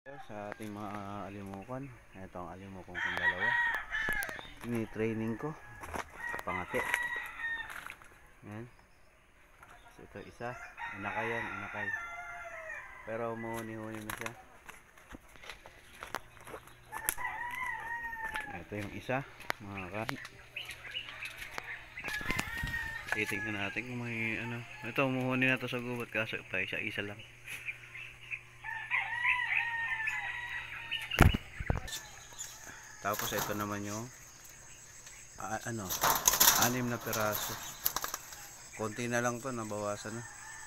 Sa ating mga alimukan, ito ang alimukan kong dalawa. Ini-training ko pangati. Yan. So ito isa, inakay yan, inakay. Pero umuhuni-huni na siya. Ito yung isa, mga kan. Titingnan natin kung may ano. Ito umuhuni na to sa gubat kaso pa isa lang. Tapos ito naman yung 6 na piraso. Konti na lang to, nabawasan na.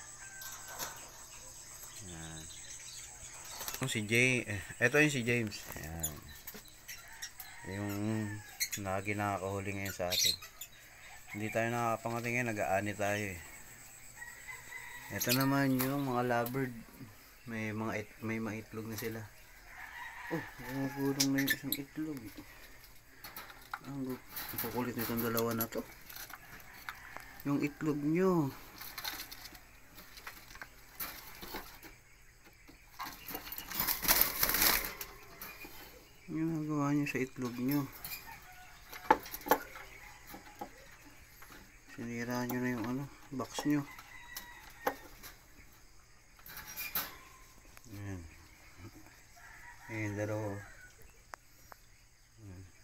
Yan. Si James, ito yung si James. Yan. Yung lagi nakakahuli ngayon sa atin. Hindi tayo nakakapangati ngayon, nag-aani tayo eh. Ito naman yung mga lovebird. May mga itlog na sila. Oh, gumagulong na yung isang itlog. Ang kukulit nitong dalawa na to. Yung itlog nyo. Yung nagawa nyo sa itlog nyo. Sinira nyo na yung box nyo. Ayan. Ayan, dalawa. Ayan.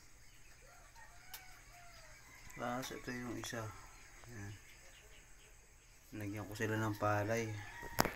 Tapos ito yung isa. Ayan. Lagyan ko sila ng palay.